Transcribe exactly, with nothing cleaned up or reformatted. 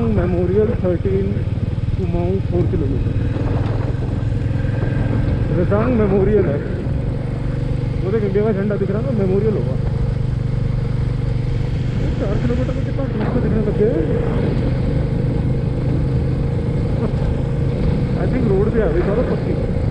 रजांग memorial thirteen Kumaon four kilometre. Rezang memorial है वो, देख इंडिया का झंडा दिख रहा है ना, मेमोरियल होगा। चार किलोमीटर में कितना दूर से दिखने लग गए। आई थिंक रोड भी आ गई था पक्की।